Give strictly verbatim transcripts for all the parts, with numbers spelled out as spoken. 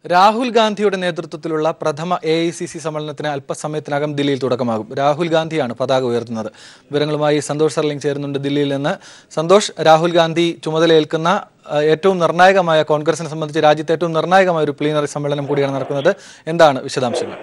രാഹുൽ ഗാന്ധിയുടെ നേതൃത്വത്തിലുള്ള പ്രഥമ എ ഐ സി സി സമ്മേളനത്തിന് അല്പസമയത്തിനകം ദില്ലിയിൽ തുടക്കമാകും. രാഹുൽ ഗാന്ധിയാണ് പതാക ഉയർത്തുന്നത്. വിവരങ്ങളുമായി സന്തോഷ് സർലിംഗ് ചേരുന്നുണ്ട് ദില്ലിയിൽ നിന്ന്. സന്തോഷ്, രാഹുൽ ഗാന്ധി ചുമതലയേൽക്കുന്ന ഏറ്റവും നിർണായകമായ കോൺഗ്രസിനെ സംബന്ധിച്ച് രാജ്യത്തെ ഏറ്റവും നിർണായകമായ ഒരു പ്ലീനറി സമ്മേളനം കൂടിയാണ് നടക്കുന്നത്. എന്താണ് വിശദാംശങ്ങൾ?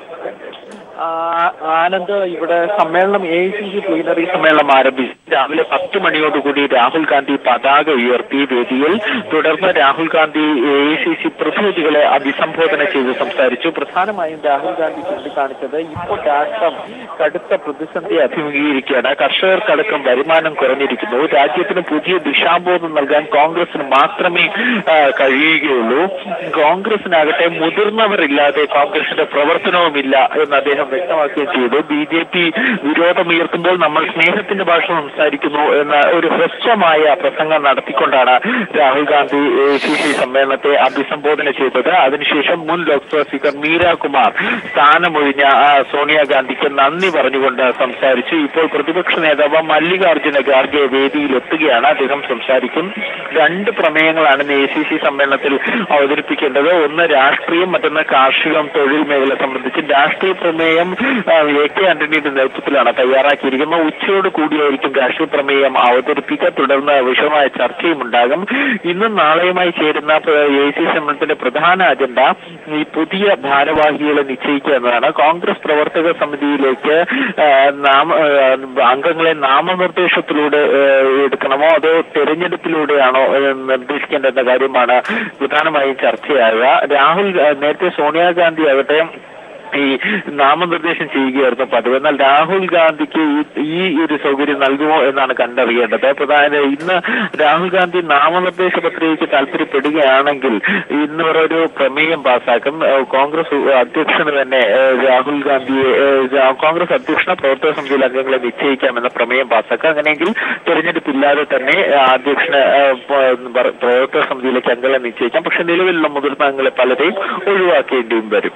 ആനന്ദ്, ഇവിടെ സമ്മേളനം A I C C plenary സമ്മേളനം ആരംഭിച്ചു. രാവിലെ പത്ത് മണിയോടുകൂടി രാഹുൽ ഗാന്ധി പതാക ഉയർത്തി വേദിയിൽ. തുടർന്ന് Rahul Gandhi A I C C പ്രതിനിധികളെ അഭിസംബോധന ചെയ്ത് സംസാരിച്ചു. പ്രധാനമായും രാഹുൽ ഗാന്ധി ചൂണ്ടിക്കാണിച്ചത് ഇപ്പോൾ രാഷ്ട്രം കടുത്ത പ്രതിസന്ധി അഭിമുഖീകരിക്കുകയാണ്. കർഷകർക്കടക്കം വരുമാനം കുറഞ്ഞിരിക്കുന്നു. രാജ്യത്തിന് പുതിയ ദിശാബോധം നൽകാൻ കോൺഗ്രസിന് മാത്രമേ കഴിയുകയുള്ളൂ. കോൺഗ്രസിനാകട്ടെ മുതിർന്നവരില്ലാതെ കോൺഗ്രസിന്റെ പ്രവർത്തനവുമില്ല എന്ന് അദ്ദേഹം വ്യക്തമാക്കുകയും ചെയ്തു. ബി ജെ പി വിരോധമുയർത്തുമ്പോൾ നമ്മൾ സ്നേഹത്തിന്റെ ഭാഷ സംസാരിക്കുന്നു എന്ന ഒരു ഹ്രസ്വമായ പ്രസംഗം നടത്തിക്കൊണ്ടാണ് Rahul Gandhi A I C C സമ്മേളനത്തെ അഭിസംബോധന ചെയ്തത്. അതിനുശേഷം മുൻ ലോക്സഭാ സ്പീക്കർ മീരാകുമാർ സ്ഥാനമൊഴിഞ്ഞ സോണിയാഗാന്ധിക്ക് നന്ദി പറഞ്ഞുകൊണ്ട് സംസാരിച്ചു. ഇപ്പോൾ പ്രതിപക്ഷ നേതാവ് മല്ലികാർജുന ഖാർഗെ വേദിയിലെത്തുകയാണ്. അദ്ദേഹം സംസാരിക്കും. രണ്ട് പ്രമേയങ്ങളാണ് എ ഐ സി സി സമ്മേളനത്തിൽ അവതരിപ്പിക്കേണ്ടത്. ഒന്ന് രാഷ്ട്രീയം, മറ്റൊന്ന് കാർഷികം, തൊഴിൽ മേഖല സംബന്ധിച്ച്. രാഷ്ട്രീയ പ്രമേയം എ കെ ആന്റണിയുടെ നേതൃത്വത്തിലാണ് തയ്യാറാക്കിയിരിക്കുന്നത്. ഉച്ചയോട് കൂടിയായിരിക്കും രാഷ്ട്രീയ പ്രമേയം അവതരിപ്പിക്കുക. തുടർന്ന് വിശദമായ ചർച്ചയും ഉണ്ടാകും. ഇന്നും നാളെയുമായി ചേരുന്ന എ ഐ സി സമ്മേളനത്തിന്റെ പ്രധാന അജണ്ട ഈ പുതിയ ഭാരവാഹികളെ നിശ്ചയിക്കുക എന്നതാണ്. കോൺഗ്രസ് പ്രവർത്തക സമിതിയിലേക്ക് നാമ അംഗങ്ങളെ നാമനിർദ്ദേശത്തിലൂടെ എടുക്കണമോ അതോ തെരഞ്ഞെടുപ്പിലൂടെയാണോ നിർദ്ദേശിക്കേണ്ടെന്ന കാര്യമാണ് പ്രധാനമായും ചർച്ചയാകുക. രാഹുൽ നേരത്തെ സോണിയാഗാന്ധി ആകട്ടെ ഈ നാമനിർദ്ദേശം ചെയ്യുകയായിരുന്നു പതിവ്. എന്നാൽ രാഹുൽ ഗാന്ധിക്ക് ഈ ഒരു സൗകര്യം നൽകുമോ എന്നാണ് കണ്ടറിയേണ്ടത്. പ്രധാന ഇന്ന് രാഹുൽ ഗാന്ധി നാമനിർദ്ദേശ പത്രികയ്ക്ക് താല്പര്യപ്പെടുകയാണെങ്കിൽ ഇന്ന് ഒരു പ്രമേയം പാസാക്കും. കോൺഗ്രസ് അധ്യക്ഷന് തന്നെ രാഹുൽ ഗാന്ധിയെ കോൺഗ്രസ് അധ്യക്ഷനെ പ്രവർത്തക സമിതിയിൽ അംഗങ്ങളെ നിശ്ചയിക്കാമെന്ന പ്രമേയം പാസാക്കാം. അങ്ങനെയെങ്കിൽ തെരഞ്ഞെടുപ്പില്ലാതെ തന്നെ അധ്യക്ഷന് പ്രവർത്തക സമിതിയിലേക്ക് അംഗങ്ങളെ നിശ്ചയിക്കാം. പക്ഷെ നിലവിലുള്ള മുതിർന്ന അംഗങ്ങളെ പലരെയും ഒഴിവാക്കേണ്ടിയും വരും.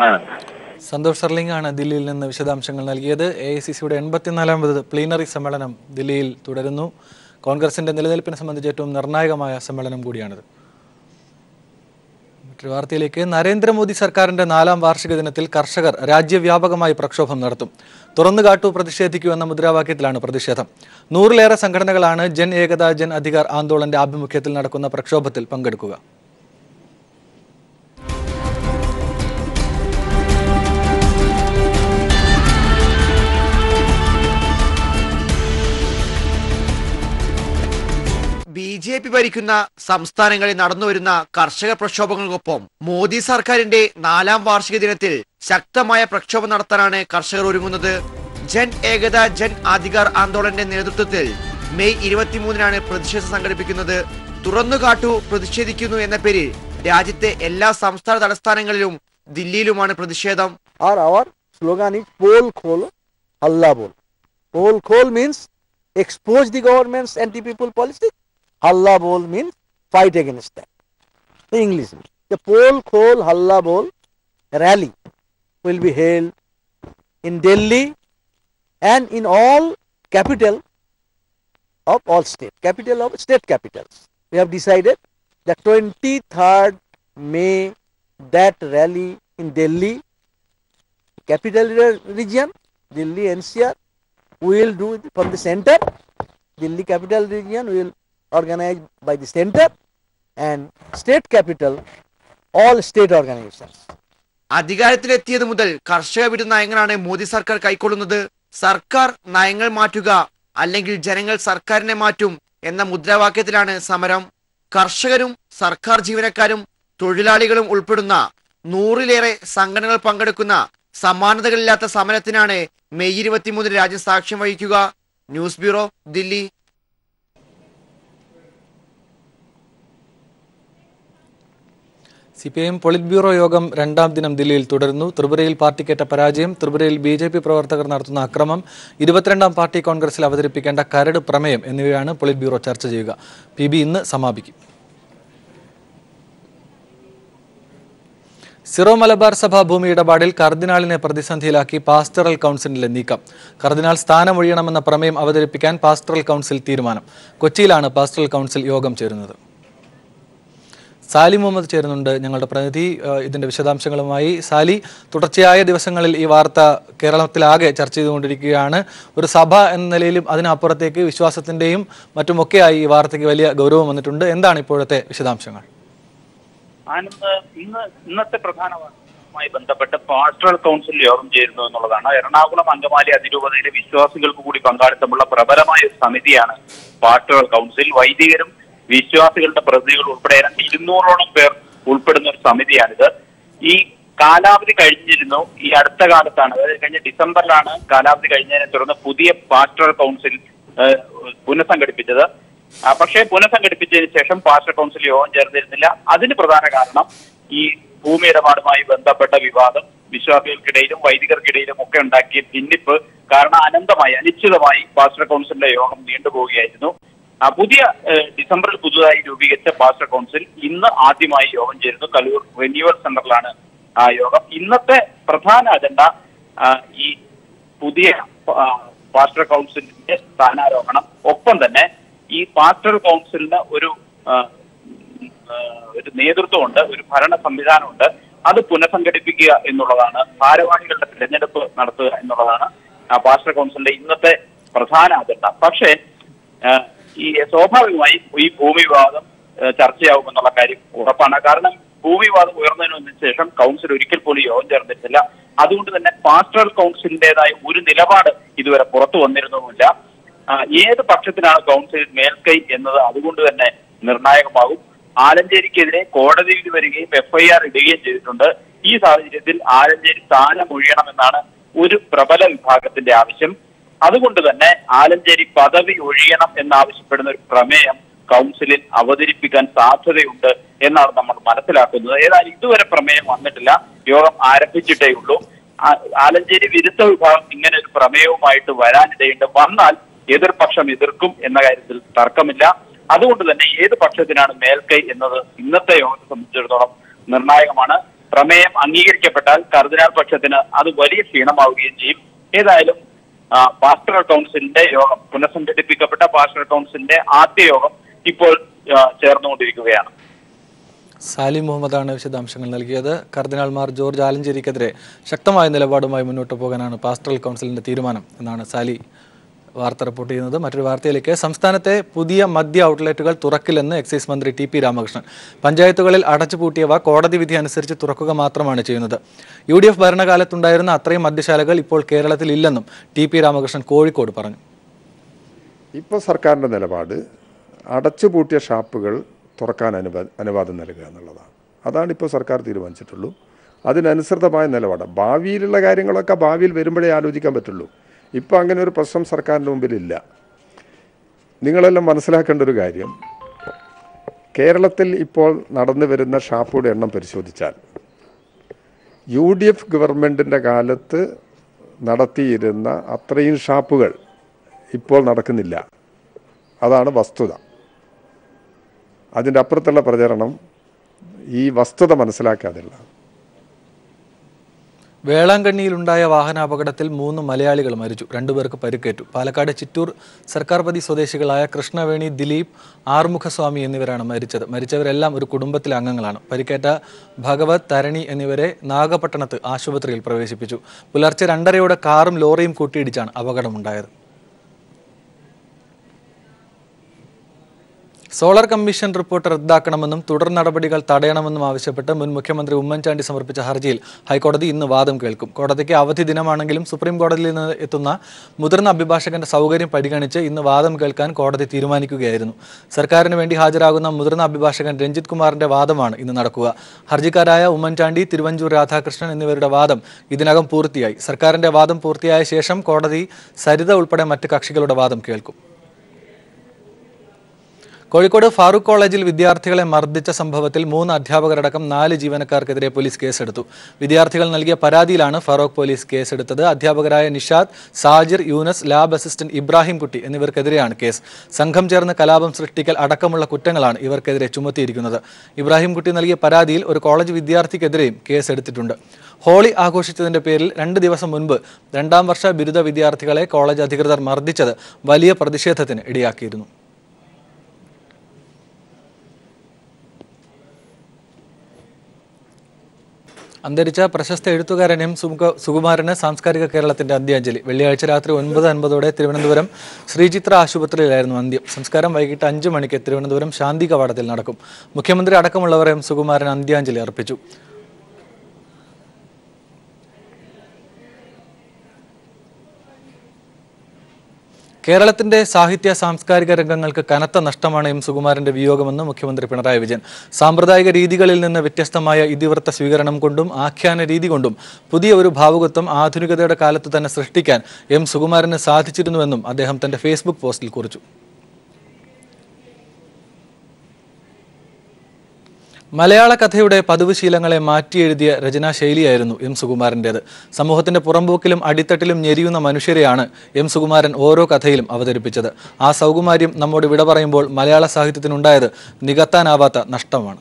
സന്തോഷ് സർലിംഗ് ആണ് ദില്ലിയിൽ നിന്ന് വിശദാംശങ്ങൾ നൽകിയത്. എ ഐ സി സിയുടെ എൺപത്തിനാലാമത് പ്ലീനറി സമ്മേളനം ദില്ലിയിൽ തുടരുന്നു. കോൺഗ്രസിന്റെ നിലനിൽപ്പിനെ സംബന്ധിച്ച് ഏറ്റവും നിർണായകമായ സമ്മേളനം കൂടിയാണിത്. മറ്റൊരു വാർത്തയിലേക്ക്. നരേന്ദ്രമോദി സർക്കാരിന്റെ നാലാം വാർഷിക ദിനത്തിൽ കർഷകർ രാജ്യവ്യാപകമായി പ്രക്ഷോഭം നടത്തും. തുറന്നുകാട്ടു, പ്രതിഷേധിക്കൂ എന്ന മുദ്രാവാക്യത്തിലാണ് പ്രതിഷേധം. നൂറിലേറെ സംഘടനകളാണ് ജൻ ഏകതാ ജൻ അധികാർ ആന്തോളന്റെ ആഭിമുഖ്യത്തിൽ നടക്കുന്ന പ്രക്ഷോഭത്തിൽ പങ്കെടുക്കുക. ബി ജെ പി ഭരിക്കുന്ന സംസ്ഥാനങ്ങളിൽ നടന്നുവരുന്ന കർഷക പ്രക്ഷോഭങ്ങൾക്കൊപ്പം മോദി സർക്കാരിന്റെ നാലാം വാർഷിക ദിനത്തിൽ ശക്തമായ പ്രക്ഷോഭം നടത്താനാണ് കർഷകർ ഒരുങ്ങുന്നത്. ജൻ ഏകതാ ജൻ അധികാർ ആന്തോളന്റെ നേതൃത്വത്തിൽ മെയ് ഇരുപത്തിമൂന്നിനാണ് പ്രതിഷേധം സംഘടിപ്പിക്കുന്നത്. തുറന്നുകാട്ടു, പ്രതിഷേധിക്കുന്നു എന്ന പേരിൽ രാജ്യത്തെ എല്ലാ സംസ്ഥാന തലസ്ഥാനങ്ങളിലും ദില്ലിയിലുമാണ് പ്രതിഷേധം. Our slogan is poll khol halla bol. Poll khol means expose the government's anti-people policy. Halla bol means fight against that. The English means. The poll khol halla bol rally will be held in Delhi and in all capital of all state, capital of state capitals. We have decided that twenty-third May that rally in Delhi, capital region, Delhi N C R, we will do it from the center. Delhi capital region will organized by the center and state capital all state organizations. അധികാരത്തിലെത്തിയത് മുതൽ കർഷക വിരുദ്ധ നയങ്ങളാണ് മോദി സർക്കാർ കൈക്കൊള്ളുന്നത്. സർക്കാർ നയങ്ങൾ മാറ്റുക അല്ലെങ്കിൽ ജനങ്ങൾ സർക്കാരിനെ മാറ്റും എന്ന മുദ്രാവാക്യത്തിലാണ് സമരം. കർഷകരും സർക്കാർ ജീവനക്കാരും തൊഴിലാളികളും ഉൾപ്പെടുന്ന നൂറിലേറെ സംഘടനകൾ പങ്കെടുക്കുന്ന സമാനതകളില്ലാത്ത സമരത്തിനാണ് മെയ് ഇരുപത്തിമൂന്നിന് രാജ്യം സാക്ഷ്യം വഹിക്കുക. News bureau, Delhi. C P I M polit bureau യോഗം രണ്ടാം ദിനം ദില്ലിയിൽ തുടരുന്നു. ത്രിപുരയിൽ പാർട്ടിക്കേറ്റ പരാജയം, ത്രിപുരയിൽ ബി ജെ പി പ്രവർത്തകർ നടത്തുന്ന അക്രമം, ഇരുപത്തിരണ്ടാം പാർട്ടി കോൺഗ്രസിൽ അവതരിപ്പിക്കേണ്ട കരട് പ്രമേയം എന്നിവയാണ് പൊളിറ്റ് ബ്യൂറോ ചർച്ച ചെയ്യുക. പി ബി ഇന്ന് സമാപിക്കും. സിറോ മലബാർ സഭ ഭൂമി ഇടപാടിൽ കർദിനാളിനെ പ്രതിസന്ധിയിലാക്കി പാസ്റ്ററൽ കൗൺസിലിന്റെ നീക്കം. കർദിനാൾ സ്ഥാനമൊഴിയണമെന്ന പ്രമേയം അവതരിപ്പിക്കാൻ പാസ്റ്ററൽ കൗൺസിൽ തീരുമാനം. കൊച്ചിയിലാണ് പാസ്റ്ററൽ കൗൺസിൽ യോഗം ചേരുന്നത്. സാലി മുഹമ്മദ് ചേരുന്നുണ്ട്, ഞങ്ങളുടെ പ്രതിനിധി. ഇതിന്റെ വിശദാംശങ്ങളുമായി സാലി, തുടർച്ചയായ ദിവസങ്ങളിൽ ഈ വാർത്ത കേരളത്തിലാകെ ചർച്ച ചെയ്തുകൊണ്ടിരിക്കുകയാണ്. ഒരു സഭ എന്ന നിലയിലും അതിനപ്പുറത്തേക്ക് വിശ്വാസത്തിന്റെയും മറ്റുമൊക്കെയായി ഈ വാർത്തയ്ക്ക് വലിയ ഗൗരവം വന്നിട്ടുണ്ട്. എന്താണ് ഇപ്പോഴത്തെ വിശദാംശങ്ങൾ? ആനന്ദ്, ഇന്ന് ഇന്നത്തെ പ്രധാനമായി ബന്ധപ്പെട്ട് പാസ്റ്ററൽ കൗൺസിൽ യോഗം ചേരുന്നു എന്നുള്ളതാണ്. എറണാകുളം അങ്കമാലി അതിരൂപതയിലെ വിശ്വാസികൾക്ക് കൂടി പങ്കാളിത്തമുള്ള പ്രബലമായ ഒരു സമിതിയാണ് പാസ്റ്ററൽ കൗൺസിൽ. വൈദികരും വിശ്വാസികളുടെ പ്രതിനിധികൾ ഉൾപ്പെടെ ഏതാണ്ട് ഇരുന്നൂറോളം പേർ ഉൾപ്പെടുന്ന ഒരു സമിതിയാണിത്. ഈ കാലാവധി കഴിഞ്ഞിരുന്നു. ഈ അടുത്ത കാലത്താണ്, അതായത് കഴിഞ്ഞ ഡിസംബറിലാണ് കാലാവധി കഴിഞ്ഞതിനെ തുടർന്ന് പുതിയ പാസ്റ്ററൽ കൗൺസിൽ പുനഃസംഘടിപ്പിച്ചത്. പക്ഷേ പുനഃസംഘടിപ്പിച്ചതിന് ശേഷം പാസ്റ്റർ കൗൺസിൽ യോഗം ചേർന്നിരുന്നില്ല. അതിന് പ്രധാന കാരണം ഈ ഭൂമി ഇടപാടുമായി ബന്ധപ്പെട്ട വിവാദം വിശ്വാസികൾക്കിടയിലും വൈദികർക്കിടയിലും ഒക്കെ ഉണ്ടാക്കിയ ഭിന്നിപ്പ് കാരണം അനന്തമായി അനിശ്ചിതമായി പാസ്റ്റർ കൗൺസിലിന്റെ യോഗം നീണ്ടുപോവുകയായിരുന്നു. പുതിയ ഡിസംബറിൽ പുതുതായി രൂപീകരിച്ച പാസ്റ്റർ കൗൺസിൽ ഇന്ന് ആദ്യമായി യോഗം ചേരുന്നു. കലൂർ റിന്യൂവൽ സെന്ററിലാണ് ആ യോഗം. ഇന്നത്തെ പ്രധാന അജണ്ട ഈ പുതിയ പാസ്റ്റർ കൗൺസിലിന്റെ സ്ഥാനാരോഹണം, ഒപ്പം തന്നെ ഈ പാസ്റ്റർ കൗൺസിലിന് ഒരു ഒരു നേതൃത്വമുണ്ട്, ഒരു ഭരണ സംവിധാനമുണ്ട്. അത് പുനഃസംഘടിപ്പിക്കുക എന്നുള്ളതാണ്, ഭാരവാഹികളുടെ തിരഞ്ഞെടുപ്പ് നടത്തുക എന്നുള്ളതാണ് പാസ്റ്റർ കൗൺസിലിന്റെ ഇന്നത്തെ പ്രധാന അജണ്ട. പക്ഷേ ഈ സ്വാഭാവികമായി ഈ ഭൂമി വിവാദം ചർച്ചയാവുമെന്നുള്ള കാര്യം ഉറപ്പാണ്. കാരണം ഭൂമി വിവാദം ഉയർന്നതിനു ശേഷം കൗൺസിൽ ഒരിക്കൽ പോലും യോഗം ചേർന്നിട്ടില്ല. അതുകൊണ്ട് തന്നെ പാസ്റ്ററൽ കൗൺസിലിന്റേതായ ഒരു നിലപാട് ഇതുവരെ പുറത്തു വന്നിരുന്നുമില്ല. ഏത് പക്ഷത്തിനാണ് കൗൺസിൽ മേൽക്കൈ എന്നത് അതുകൊണ്ട് തന്നെ നിർണായകമാകും. ആലഞ്ചേരിക്കെതിരെ കോടതി വിധി വരികയും എഫ്ഐആർ ഇടുകയും ചെയ്തിട്ടുണ്ട്. ഈ സാഹചര്യത്തിൽ ആലഞ്ചേരി സ്ഥാനം ഒഴിയണമെന്നാണ് ഒരു പ്രബല വിഭാഗത്തിന്റെ ആവശ്യം. അതുകൊണ്ട് തന്നെ ആലഞ്ചേരി പദവി ഒഴിയണം എന്നാവശ്യപ്പെടുന്ന ഒരു പ്രമേയം കൗൺസിലിൽ അവതരിപ്പിക്കാൻ സാധ്യതയുണ്ട് എന്നാണ് നമ്മൾ മനസ്സിലാക്കുന്നത്. ഏതായാലും ഇതുവരെ പ്രമേയം വന്നിട്ടില്ല, യോഗം ആരംഭിച്ചിട്ടേ ഉള്ളൂ. ആലഞ്ചേരി വിരുദ്ധ വിഭാഗം ഇങ്ങനെ ഒരു പ്രമേയവുമായിട്ട് വരാനിടയുണ്ട്. വന്നാൽ എതിർപക്ഷം എതിർക്കും എന്ന കാര്യത്തിൽ തർക്കമില്ല. അതുകൊണ്ട് തന്നെ ഏത് പക്ഷത്തിനാണ് മേൽക്കൈ എന്നത് ഇന്നത്തെ യോഗത്തെ സംബന്ധിച്ചിടത്തോളം നിർണായകമാണ്. പ്രമേയം അംഗീകരിക്കപ്പെട്ടാൽ കർദിനാൾ പക്ഷത്തിന് അത് വലിയ ക്ഷീണമാവുകയും ചെയ്യും. ഏതായാലും പാസ്റ്ററൽ കൗൺസിലിന്റെ യോഗം, പുനഃസംഘടിപ്പിക്കപ്പെട്ട പാസ്റ്ററൽ കൗൺസിലിന്റെ ആദ്യ യോഗം ഇപ്പോൾ ചേർന്നുകൊണ്ടിരിക്കുകയാണ്. സാലി മുഹമ്മദാണ് വിശദാംശങ്ങൾ നൽകിയത്. കർദിനാൾ മാർ ജോർജ് ആലഞ്ചേരിക്കെതിരെ ശക്തമായ നിലപാടുമായി മുന്നോട്ട് പോകാനാണ് പാസ്റ്ററൽ കൗൺസിലിന്റെ തീരുമാനം എന്നാണ് സാലി വാർത്ത റിപ്പോർട്ട് ചെയ്യുന്നത്. മറ്റൊരു വാർത്തയിലേക്ക്. സംസ്ഥാനത്തെ പുതിയ മദ്യ ഔട്ട്ലെറ്റുകൾ തുറക്കില്ലെന്ന് എക്സൈസ് മന്ത്രി ടി പി രാമകൃഷ്ണൻ. പഞ്ചായത്തുകളിൽ അടച്ചുപൂട്ടിയവ കോടതി വിധി അനുസരിച്ച് തുറക്കുക മാത്രമാണ് ചെയ്യുന്നത്. യു ഡി എഫ് ഭരണകാലത്തുണ്ടായിരുന്ന അത്രയും മദ്യശാലകൾ ഇപ്പോൾ കേരളത്തിൽ ഇല്ലെന്നും ടി പി രാമകൃഷ്ണൻ കോഴിക്കോട് പറഞ്ഞു. ഇപ്പോൾ സർക്കാരിൻ്റെ നിലപാട് അടച്ചുപൂട്ടിയ ഷാപ്പുകൾ തുറക്കാൻ അനുവാ അനുവാദം നൽകുക എന്നുള്ളതാണ്. അതാണ് ഇപ്പോൾ സർക്കാർ തീരുമാനിച്ചിട്ടുള്ളൂ. അതിനനുസൃതമായ നിലപാട്. ഭാവിയിലുള്ള കാര്യങ്ങളൊക്കെ ഭാവിയിൽ വരുമ്പോഴേ ആലോചിക്കാൻ പറ്റുള്ളൂ. ഇപ്പോൾ അങ്ങനെ ഒരു പ്രശ്നം സർക്കാരിൻ്റെ മുമ്പിലില്ല. നിങ്ങളെല്ലാം മനസ്സിലാക്കേണ്ട ഒരു കാര്യം, കേരളത്തിൽ ഇപ്പോൾ നടന്നു വരുന്ന ഷാപ്പുകളുടെ എണ്ണം പരിശോധിച്ചാൽ യു ഡി എഫ് ഗവൺമെൻറ്റിൻ്റെ കാലത്ത് നടത്തിയിരുന്ന അത്രയും ഷാപ്പുകൾ ഇപ്പോൾ നടക്കുന്നില്ല. അതാണ് വസ്തുത. അതിൻ്റെ അപ്പുറത്തുള്ള പ്രചരണം ഈ വസ്തുത മനസ്സിലാക്കാതില്ല. വേളാങ്കണ്ണിയിലുണ്ടായ വാഹനാപകടത്തിൽ മൂന്ന് മലയാളികൾ മരിച്ചു, രണ്ടുപേർക്ക് പരിക്കേറ്റു. പാലക്കാട് ചിറ്റൂർ സർക്കാർപതി സ്വദേശികളായ കൃഷ്ണവേണി, ദിലീപ്, ആറുമുഖസ്വാമി എന്നിവരാണ് മരിച്ചത്. മരിച്ചവരെല്ലാം ഒരു കുടുംബത്തിലെ അംഗങ്ങളാണ്. പരിക്കേറ്റ ഭഗവത്, തരണി എന്നിവരെ നാഗപട്ടണത്ത് ആശുപത്രിയിൽ പ്രവേശിപ്പിച്ചു. പുലർച്ചെ രണ്ടരയോടെ കാറും ലോറിയും കൂട്ടിയിടിച്ചാണ് അപകടമുണ്ടായത്. സോളർ കമ്മീഷൻ റിപ്പോർട്ട് റദ്ദാക്കണമെന്നും തുടർ നടപടികൾ തടയണമെന്നും ആവശ്യപ്പെട്ട് മുൻ മുഖ്യമന്ത്രി ഉമ്മൻചാണ്ടി സമർപ്പിച്ച ഹർജിയിൽ ഹൈക്കോടതി ഇന്ന് വാദം കേൾക്കും. കോടതിക്ക് അവധി ദിനമാണെങ്കിലും സുപ്രീം കോടതിയിൽ നിന്ന് എത്തുന്ന മുതിർന്ന അഭിഭാഷകന്റെ സൗകര്യം പരിഗണിച്ച് ഇന്ന് വാദം കേൾക്കാൻ കോടതി തീരുമാനിക്കുകയായിരുന്നു. സർക്കാരിന് വേണ്ടി ഹാജരാകുന്ന മുതിർന്ന അഭിഭാഷകൻ രഞ്ജിത് കുമാറിന്റെ വാദമാണ് ഇന്ന് നടക്കുക. ഹർജിക്കാരായ ഉമ്മൻചാണ്ടി, തിരുവഞ്ചൂർ രാധാകൃഷ്ണൻ എന്നിവരുടെ വാദം ഇതിനകം പൂർത്തിയായി. സർക്കാരിന്റെ വാദം പൂർത്തിയായ ശേഷം കോടതി സരിത ഉൾപ്പെടെ മറ്റ് കക്ഷികളുടെ വാദം കേൾക്കും. കോഴിക്കോട് ഫാറൂഖ് കോളേജിൽ വിദ്യാർത്ഥികളെ മർദ്ദിച്ച സംഭവത്തിൽ മൂന്ന് അധ്യാപകരടക്കം നാല് ജീവനക്കാർക്കെതിരെ പോലീസ് കേസെടുത്തു. വിദ്യാർത്ഥികൾ നൽകിയ പരാതിയിലാണ് ഫാറൂഖ് പോലീസ് കേസെടുത്തത്. അധ്യാപകരായ നിഷാദ്, സാജിർ, യൂനസ്, ലാബ് അസിസ്റ്റന്റ് ഇബ്രാഹിം കുട്ടി എന്നിവർക്കെതിരെയാണ് കേസ്. സംഘം ചേർന്ന് കലാപം സൃഷ്ടിക്കൽ അടക്കമുള്ള കുറ്റങ്ങളാണ് ഇവർക്കെതിരെ ചുമത്തിയിരിക്കുന്നത്. ഇബ്രാഹിം കുട്ടി നൽകിയ പരാതിയിൽ ഒരു കോളേജ് വിദ്യാർത്ഥിക്കെതിരെയും കേസെടുത്തിട്ടുണ്ട്. ഹോളി ആഘോഷിച്ചതിന്റെ പേരിൽ രണ്ട് ദിവസം മുൻപ് രണ്ടാം വർഷ ബിരുദ വിദ്യാർത്ഥികളെ കോളേജ് അധികൃതർ മർദ്ദിച്ചത് വലിയ പ്രതിഷേധത്തിന് ഇടയാക്കിയിരുന്നു. അന്തരിച്ച പ്രശസ്ത എഴുത്തുകാരൻ എം സുകുമാരന് സാംസ്കാരിക കേരളത്തിന്റെ അന്ത്യാഞ്ജലി. വെള്ളിയാഴ്ച രാത്രി ഒൻപത് അൻപതോടെ തിരുവനന്തപുരം ശ്രീചിത്ര ആശുപത്രിയിലായിരുന്നു അന്ത്യം. സംസ്കാരം വൈകിട്ട് അഞ്ച് മണിക്ക് തിരുവനന്തപുരം ശാന്തി കവാടത്തിൽ നടക്കും. മുഖ്യമന്ത്രി അടക്കമുള്ളവർ എം സുകുമാരൻ അന്ത്യാഞ്ജലി അർപ്പിച്ചു. കേരളത്തിന്റെ സാഹിത്യ സാംസ്കാരിക രംഗങ്ങൾക്ക് കനത്ത നഷ്ടമാണ് എം സുകുമാരന്റെ വിയോഗമെന്ന് മുഖ്യമന്ത്രി പിണറായി വിജയൻ. സാമ്പ്രദായിക രീതികളിൽ നിന്ന് വ്യത്യസ്തമായ ഇതിവൃത്ത സ്വീകരണം കൊണ്ടും ആഖ്യാന രീതി കൊണ്ടും പുതിയ ഒരു ഭാവുകത്വം ആധുനികതയുടെ കാലത്ത് തന്നെ സൃഷ്ടിക്കാൻ എം സുകുമാരന് സാധിച്ചിരുന്നുവെന്നും അദ്ദേഹം തന്റെ ഫേസ്ബുക്ക് പോസ്റ്റിൽ കുറിച്ചു. മലയാള കഥയുടെ പതിവ് ശീലങ്ങളെ മാറ്റിയെഴുതിയ രചനാശൈലിയായിരുന്നു എം സുകുമാരൻ്റേത്. സമൂഹത്തിന്റെ പുറംപോക്കിലും അടിത്തട്ടിലും ഞെരിയുന്ന മനുഷ്യരെയാണ് എം സുകുമാരൻ ഓരോ കഥയിലും അവതരിപ്പിച്ചത്. ആ സൗകുമാര്യം നമ്മോട് വിട പറയുമ്പോൾ മലയാള സാഹിത്യത്തിനുണ്ടായത് നികത്താനാവാത്ത നഷ്ടമാണ്.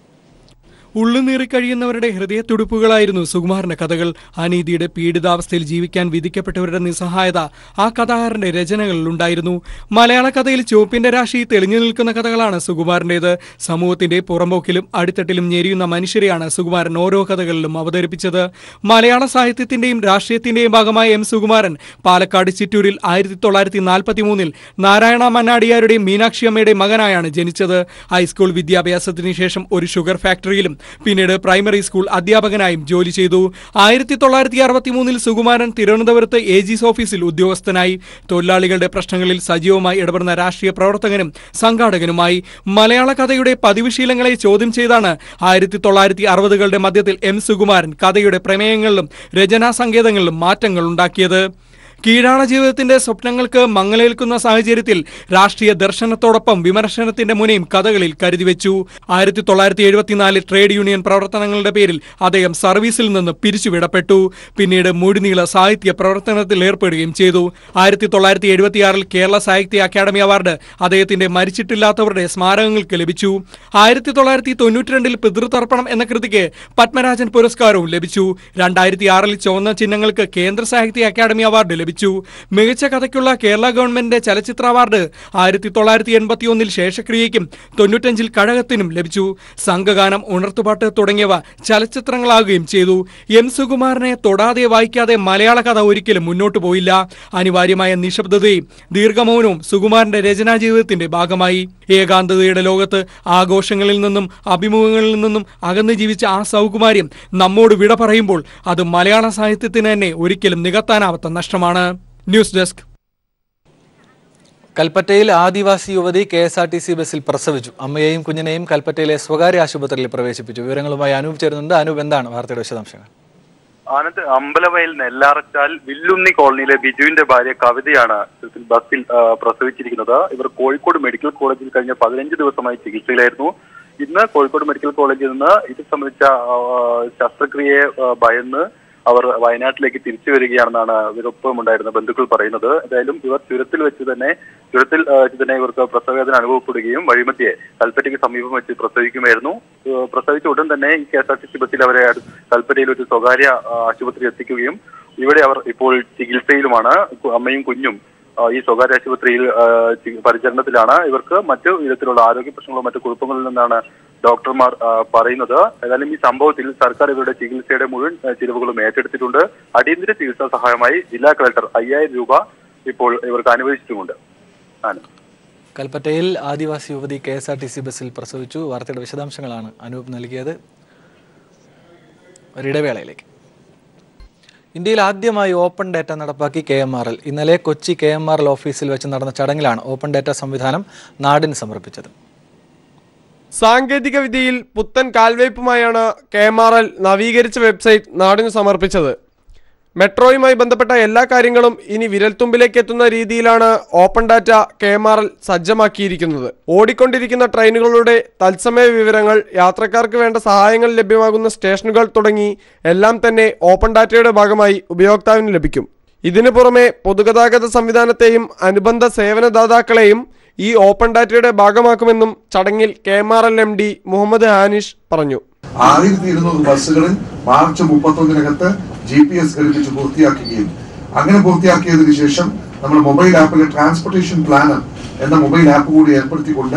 ഉള്ളുനീറി കഴിയുന്നവരുടെ ഹൃദയത്തുടുപ്പുകളായിരുന്നു സുകുമാരന്റെ കഥകൾ. അനീതിയുടെ പീഡിതാവസ്ഥയിൽ ജീവിക്കാൻ വിധിക്കപ്പെട്ടവരുടെ നിസ്സഹായത ആ കഥാകാരന്റെ രചനകളിലുണ്ടായിരുന്നു. മലയാള കഥയിൽ ചുവപ്പിന്റെ രാശി തെളിഞ്ഞു നിൽക്കുന്ന കഥകളാണ് സുകുമാരന്റേത്. സമൂഹത്തിന്റെ പുറമ്പോക്കിലും അടിത്തട്ടിലും ഞെരിയുന്ന മനുഷ്യരെയാണ് സുകുമാരൻ ഓരോ കഥകളിലും അവതരിപ്പിച്ചത്. മലയാള സാഹിത്യത്തിന്റെയും രാഷ്ട്രീയത്തിന്റെയും ഭാഗമായ എം സുകുമാരൻ പാലക്കാട് ചിറ്റൂരിൽ ആയിരത്തി തൊള്ളായിരത്തി നാൽപ്പത്തി മൂന്നിൽ നാരായണ മന്നാടിയാരുടെയും മീനാക്ഷി അമ്മയുടെയും മകനായാണ് ജനിച്ചത്. ഹൈസ്കൂൾ വിദ്യാഭ്യാസത്തിന് ശേഷം ഒരു ഷുഗർ ഫാക്ടറിയിലും പിന്നീട് പ്രൈമറി സ്കൂൾ അധ്യാപകനായും ജോലി ചെയ്തു. ആയിരത്തി തൊള്ളായിരത്തി അറുപത്തി മൂന്നിൽ സുകുമാരൻ തിരുവനന്തപുരത്ത് എ ജിസ് ഓഫീസിൽ ഉദ്യോഗസ്ഥനായി. തൊഴിലാളികളുടെ പ്രശ്നങ്ങളിൽ സജീവമായി ഇടപെടുന്ന രാഷ്ട്രീയ പ്രവർത്തകനും സംഘാടകനുമായി. മലയാള കഥയുടെ പതിവുശീലങ്ങളെ ചോദ്യം ചെയ്താണ് ആയിരത്തി തൊള്ളായിരത്തി അറുപതുകളുടെ മധ്യത്തിൽ എം സുകുമാരൻ കഥയുടെ പ്രമേയങ്ങളിലും രചനാ സങ്കേതങ്ങളിലും മാറ്റങ്ങൾ ഉണ്ടാക്കിയത്. കീഴാള ജീവിതത്തിന്റെ സ്വപ്നങ്ങൾക്ക് മങ്ങലേൽക്കുന്ന സാഹചര്യത്തിൽ രാഷ്ട്രീയ ദർശനത്തോടൊപ്പം വിമർശനത്തിന്റെ മുനയും കഥകളിൽ കരുതിവെച്ചു. ആയിരത്തി തൊള്ളായിരത്തി എഴുപത്തിനാലിൽ ട്രേഡ് യൂണിയൻ പ്രവർത്തനങ്ങളുടെ പേരിൽ അദ്ദേഹം സർവീസിൽ നിന്ന് പിരിച്ചുവിടപ്പെട്ടു. പിന്നീട് മുഴുനീള സാഹിത്യ പ്രവർത്തനത്തിൽ ഏർപ്പെടുകയും ചെയ്തു. ആയിരത്തി തൊള്ളായിരത്തി എഴുപത്തിയാറിൽ കേരള സാഹിത്യ അക്കാദമി അവാർഡ് അദ്ദേഹത്തിന്റെ മരിച്ചിട്ടില്ലാത്തവരുടെ സ്മാരകങ്ങൾക്ക് ലഭിച്ചു. ആയിരത്തി തൊള്ളായിരത്തി തൊണ്ണൂറ്റി രണ്ടിൽ പിതൃതർപ്പണം എന്ന കൃതിക്ക് പത്മരാജൻ പുരസ്കാരവും ലഭിച്ചു. രണ്ടായിരത്തി ആറിൽ ചുവന്ന ചിഹ്നങ്ങൾക്ക് കേന്ദ്ര സാഹിത്യ അക്കാദമി അവാർഡ് ലഭിച്ചു. മികച്ച കഥയ്ക്കുള്ള കേരള ഗവൺമെന്റിന്റെ ചലച്ചിത്ര അവാർഡ് ആയിരത്തി തൊള്ളായിരത്തി എൺപത്തി ഒന്നിൽ ശേഷക്രിയയ്ക്കും തൊണ്ണൂറ്റഞ്ചിൽ കഴകത്തിനും ലഭിച്ചു. സംഘഗാനം, ഉണർത്തുപാട്ട് തുടങ്ങിയവ ചലച്ചിത്രങ്ങളാകുകയും ചെയ്തു. എം സുകുമാരനെ തൊടാതെ വായിക്കാതെ മലയാള കഥ ഒരിക്കലും മുന്നോട്ടു പോയില്ല. അനിവാര്യമായ നിശബ്ദതയും ദീർഘമൗനവും സുകുമാരന്റെ രചനാ ജീവിതത്തിന്റെ ഭാഗമായി. ഏകാന്തതയുടെ ലോകത്ത് ആഘോഷങ്ങളിൽ നിന്നും അഭിമുഖങ്ങളിൽ നിന്നും അകന്നു ജീവിച്ച ആ സൗകുമാര്യം നമ്മോട് വിട പറയുമ്പോൾ അത് മലയാള സാഹിത്യത്തിന് തന്നെ ഒരിക്കലും നികത്താനാവാത്ത നഷ്ടമാണ്. News desk. കൽപ്പറ്റയിൽ ആദിവാസി യുവതി K S R T C ബസ്സിൽ പ്രസവിച്ചു. അമ്മയെയും കുഞ്ഞിനെയും കൽപ്പറ്റയിലെ സ്വകാര്യ ആശുപത്രിയിൽ പ്രവേശിപ്പിച്ചു. വിവരങ്ങളുമായി അനൂപ് ചേരുന്നുണ്ട്. അനൂപ്, എന്താണ് വാർത്തയുടെ വിശദാംശങ്ങൾ? ആനന്ദ്, അമ്പലവയൽ നെല്ലാറച്ചാൽ വില്ലുണ്ണി കോളനിയിലെ ബിജുവിന്റെ ഭാര്യ കവിതയാണ് ബസ്സിൽ പ്രസവിച്ചിരിക്കുന്നത്. ഇവർ കോഴിക്കോട് മെഡിക്കൽ കോളേജിൽ കഴിഞ്ഞ പതിനഞ്ച് ദിവസമായി ചികിത്സയിലായിരുന്നു. ഇന്ന് കോഴിക്കോട് മെഡിക്കൽ കോളേജിൽ നിന്ന് ഇത് സംബന്ധിച്ച ശസ്ത്രക്രിയയെ ഭയന്ന് അവർ വയനാട്ടിലേക്ക് തിരിച്ചു വരികയാണെന്നാണ് ഇവരൊപ്പമുണ്ടായിരുന്ന ബന്ധുക്കൾ പറയുന്നത്. ഏതായാലും ഇവർ ചുരത്തിൽ വെച്ച് തന്നെ ചുരത്തിൽ വെച്ച് തന്നെ ഇവർക്ക് പ്രസവവേദന അനുഭവപ്പെടുകയും വഴിമധ്യേ കൽപ്പറ്റയ്ക്ക് സമീപം വെച്ച് പ്രസവിക്കുമായിരുന്നു. പ്രസവിച്ച ഉടൻ തന്നെ ഈ K S R T C ബസ്സിൽ അവരെ കൽപ്പറ്റയിൽ ഒരു സ്വകാര്യ ആശുപത്രി എത്തിക്കുകയും ഇവിടെ അവർ ഇപ്പോൾ ചികിത്സയിലുമാണ്. അമ്മയും കുഞ്ഞും ഈ സ്വകാര്യ ആശുപത്രിയിൽ പരിചരണത്തിലാണ്. ഇവർക്ക് മറ്റു വിധത്തിലുള്ള ആരോഗ്യ പ്രശ്നങ്ങളോ മറ്റു കുഴപ്പങ്ങളിൽ നിന്നാണ് ഡോക്ടർമാർ പറയുന്നത്. ഏതായാലും ഈ സംഭവത്തിൽ സർക്കാർ ഇവരുടെ ചികിത്സയുടെ മുഴുവൻ ചിലവുകളും ഏറ്റെടുത്തിട്ടുണ്ട്. അടിയന്തര ചികിത്സാ സഹായമായി ജില്ലാ കളക്ടർ അയ്യായിരം രൂപ ഇപ്പോൾ ഇവർക്ക് അനുവദിച്ചിട്ടുമുണ്ട്. കൽപ്പറ്റയിൽ ആദിവാസി യുവതി K S R T C ബസ്സിൽ പ്രസവിച്ചു. വാർത്തയുടെ വിശദാംശങ്ങളാണ് അനൂപ് നൽകിയത്. ഒരിടവേളയിലേക്ക്. ഇന്ത്യയിൽ ആദ്യമായി ഓപ്പൺ ഡാറ്റ നടപ്പാക്കി കെ എം ആർ എൽ. ഇന്നലെ Kochi K M R L ഓഫീസിൽ വെച്ച് നടന്ന ചടങ്ങിലാണ് ഓപ്പൺ ഡാറ്റ സംവിധാനം നാടിന് സമർപ്പിച്ചത്. സാങ്കേതിക വിദ്യയിൽ പുത്തൻ കാൽവയ്പുമായാണ് കെ എം ആർ എൽ നവീകരിച്ച വെബ്സൈറ്റ് നാടിന് സമർപ്പിച്ചത്. മെട്രോയുമായി ബന്ധപ്പെട്ട എല്ലാ കാര്യങ്ങളും ഇനി വിരൽത്തുമ്പിലേക്ക് എത്തുന്ന രീതിയിലാണ് open data K M R L സജ്ജമാക്കിയിരിക്കുന്നത്. ഓടിക്കൊണ്ടിരിക്കുന്ന ട്രെയിനുകളുടെ തത്സമയ വിവരങ്ങൾ, യാത്രക്കാർക്ക് വേണ്ട സഹായങ്ങൾ ലഭ്യമാകുന്ന സ്റ്റേഷനുകൾ തുടങ്ങി എല്ലാം തന്നെ ഓപ്പൺ ഡാറ്റയുടെ ഭാഗമായി ഉപയോക്താവിന് ലഭിക്കും. ഇതിനു പുറമെ പൊതുഗതാഗത സംവിധാനത്തെയും അനുബന്ധ സേവനദാതാക്കളെയും ഈ ഓപ്പൺ ഡാറ്റയുടെ ഭാഗമാക്കുമെന്നും ചടങ്ങിൽ K M R L M D Muhammad Hanish പറഞ്ഞു. ആയിരത്തി ഇരുന്നൂറ് ബസ്സുകളിൽ മാർച്ച് മുപ്പത്തൊന്നിനകത്ത് ജി പി എസ് ഘടിപ്പിച്ച് പൂർത്തിയാക്കുകയും അങ്ങനെ പൂർത്തിയാക്കിയതിനു ശേഷം നമ്മൾ മൊബൈൽ ആപ്പിലെ ട്രാൻസ്പോർട്ടേഷൻ പ്ലാനർ എന്ന മൊബൈൽ ആപ്പ് കൂടി ഏർപ്പെടുത്തിക്കൊണ്ട്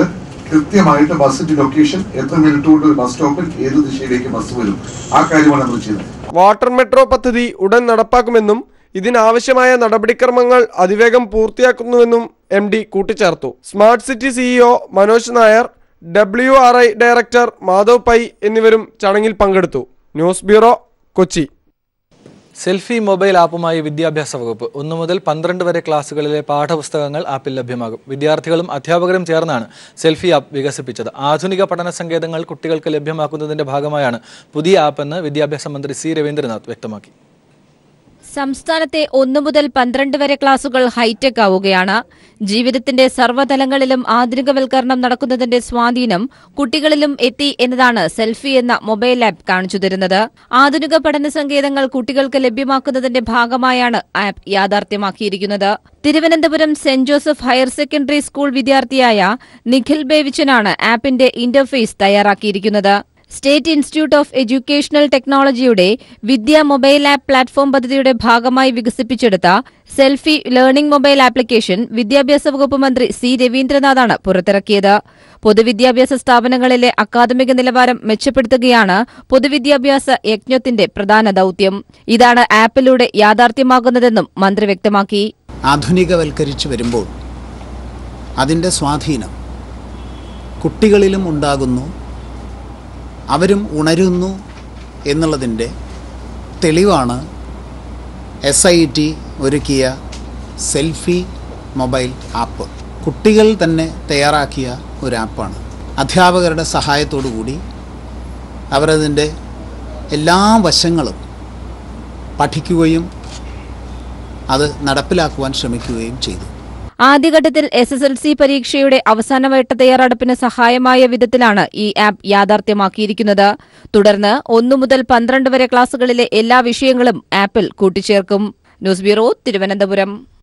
കൃത്യമായിട്ട് ബസ്സിന്റെ ലൊക്കേഷൻ എത്ര മിനിറ്റ് കൊണ്ട് ബസ് സ്റ്റോപ്പിൽ ഏത് ദിശയിലേക്ക് ബസ് വരും, ആ കാര്യമാണ് നമ്മൾ ചെയ്യുന്നത്. വാട്ടർ മെട്രോ പദ്ധതി ഉടൻ നടപ്പാക്കുമെന്നും ഇതിനാവശ്യമായ നടപടിക്രമങ്ങൾ അതിവേഗം പൂർത്തിയാക്കുന്നുവെന്നും എം ഡി കൂട്ടിച്ചേർത്തു. Smart city CEO Manoj Nair, W R I director Madhav Pai എന്നിവരും ചടങ്ങിൽ പങ്കെടുത്തു. News bureau, Kochi. Selfie mobile ആപ്പുമായി വിദ്യാഭ്യാസ വകുപ്പ് ഒന്നു മുതൽ പന്ത്രണ്ട് വരെ ക്ലാസുകളിലെ പാഠപുസ്തകങ്ങൾ ആപ്പിൽ ലഭ്യമാകും. വിദ്യാർത്ഥികളും അധ്യാപകരും ചേർന്നാണ് സെൽഫി ആപ്പ് വികസിപ്പിച്ചത്. ആധുനിക പഠന സങ്കേതങ്ങൾ കുട്ടികൾക്ക് ലഭ്യമാക്കുന്നതിന്റെ ഭാഗമായാണ് പുതിയ ആപ്പെന്ന് വിദ്യാഭ്യാസ മന്ത്രി സി രവീന്ദ്രനാഥ് വ്യക്തമാക്കി. സംസ്ഥാനത്തെ ഒന്നു മുതൽ പന്ത്രണ്ട് വരെ ക്ലാസുകൾ ഹൈടെക് ആവുകയാണ്. ജീവിതത്തിന്റെ സർവ്വതലങ്ങളിലും ആധുനികവൽക്കരണം നടക്കുന്നതിന്റെ സ്വാധീനം കുട്ടികളിലും എത്തി എന്നതാണ് സെൽഫി എന്ന മൊബൈൽ ആപ്പ് കാണിച്ചു തരുന്നത്. ആധുനിക പഠന സങ്കേതങ്ങൾ കുട്ടികൾക്ക് ലഭ്യമാക്കുന്നതിന്റെ ഭാഗമായാണ് ആപ്പ് യാഥാർത്ഥ്യമാക്കിയിരിക്കുന്നത്. Thiruvananthapuram saint Joseph higher secondary school വിദ്യാർത്ഥിയായ നിഖിൽ ബേവിച്ചനാണ് ആപ്പിന്റെ ഇന്റർഫേസ് തയ്യാറാക്കിയിരിക്കുന്നത്. സ്റ്റേറ്റ് ഇൻസ്റ്റിറ്റ്യൂട്ട് ഓഫ് എഡ്യൂക്കേഷണൽ ടെക്നോളജിയുടെ വിദ്യ മൊബൈൽ ആപ്പ് പ്ലാറ്റ്ഫോം പദ്ധതിയുടെ ഭാഗമായി വികസിപ്പിച്ചെടുത്ത സെൽഫി ലേണിംഗ് മൊബൈൽ ആപ്ലിക്കേഷൻ വിദ്യാഭ്യാസ വകുപ്പ് മന്ത്രി സി രവീന്ദ്രനാഥാണ് പുറത്തിറക്കിയത്. പൊതുവിദ്യാഭ്യാസ സ്ഥാപനങ്ങളിലെ അക്കാദമിക നിലവാരം മെച്ചപ്പെടുത്തുകയാണ് പൊതുവിദ്യാഭ്യാസ യജ്ഞത്തിന്റെ പ്രധാന ദൌത്യം. ഇതാണ് ആപ്പിലൂടെ യാഥാർത്ഥ്യമാകുന്നതെന്നും മന്ത്രി വ്യക്തമാക്കി. ആധുനികവൽക്കരിച്ചു വരുമ്പോൾ അതിന്റെ സ്വാധീനം കുട്ടികളിലും ഉണ്ടാകുന്നു, അവരും ഉണരുന്നു എന്നുള്ളതിൻ്റെ തെളിവാണ് എസ് ഐ ടി ഒരുക്കിയ സെൽഫി മൊബൈൽ ആപ്പ്. കുട്ടികൾ തന്നെ തയ്യാറാക്കിയ ഒരു ആപ്പാണ്. അധ്യാപകരുടെ സഹായത്തോടു കൂടി അവരതിൻ്റെ എല്ലാ വശങ്ങളും പഠിക്കുകയും അത് നടപ്പിലാക്കുവാൻ ശ്രമിക്കുകയും ചെയ്തു. ആദ്യഘട്ടത്തിൽ എസ് എസ് എൽ സി പരീക്ഷയുടെ അവസാനവട്ട തയ്യാറെടുപ്പിന് സഹായമായ വിധത്തിലാണ് ഈ ആപ്പ് യാഥാർത്ഥ്യമാക്കിയിരിക്കുന്നത്. തുടർന്ന് ഒന്നു മുതൽ പന്ത്രണ്ട് വരെ ക്ലാസുകളിലെ എല്ലാ വിഷയങ്ങളും ആപ്പിൽ കൂട്ടിച്ചേർക്കും. News bureau, Thiruvananthapuram.